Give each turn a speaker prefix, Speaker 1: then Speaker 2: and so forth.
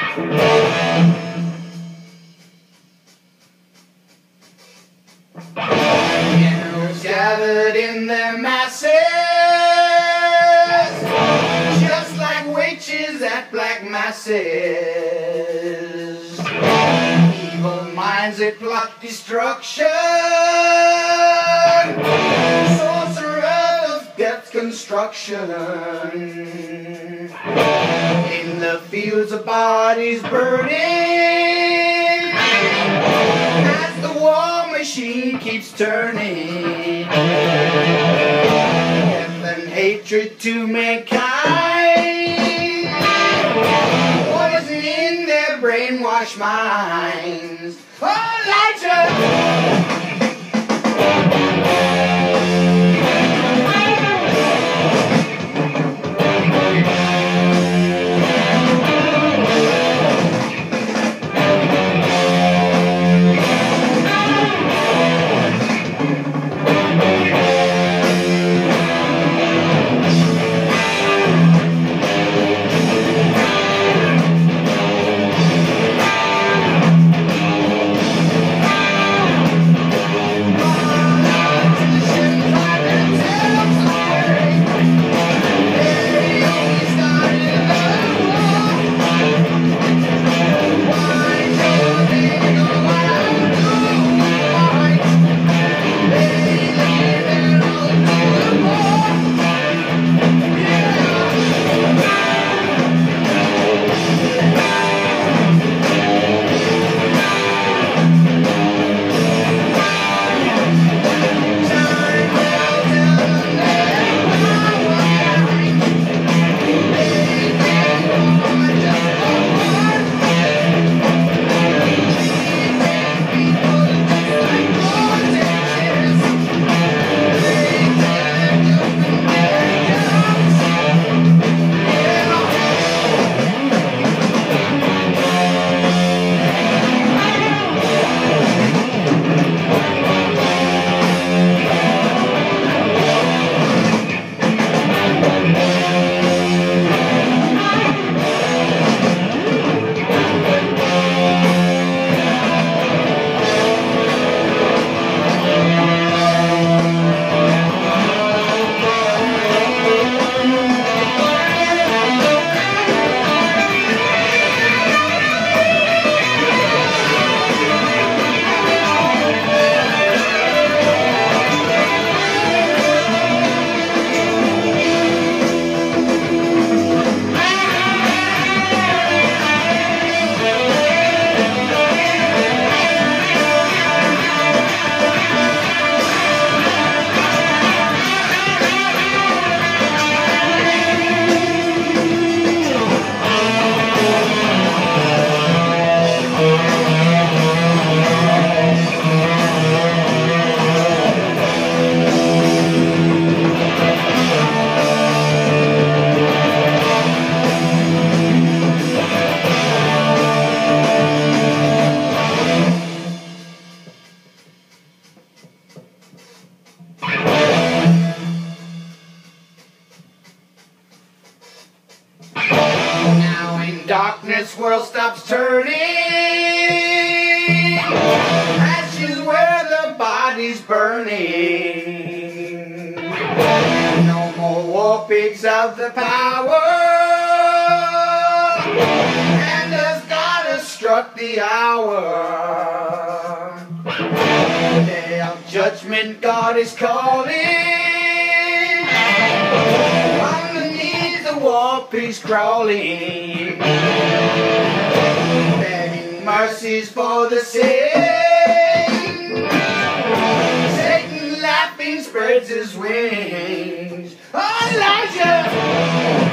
Speaker 1: Generals gathered in their masses, just like witches at black masses. Evil minds that plot destruction, sorcerer of death's construction. In the fields of bodies burning, as the war machine keeps turning. Death and hatred to mankind, poison in their brainwashed minds. Oh, Elijah! Darkness, world stops turning, ashes where the body's burning. No more war pigs of the power, and as God has struck the hour, the day of judgment God is calling. Underneath the war pigs crawling, begging mercies for the sick. Satan laughing spreads his wings. Oh, Elijah!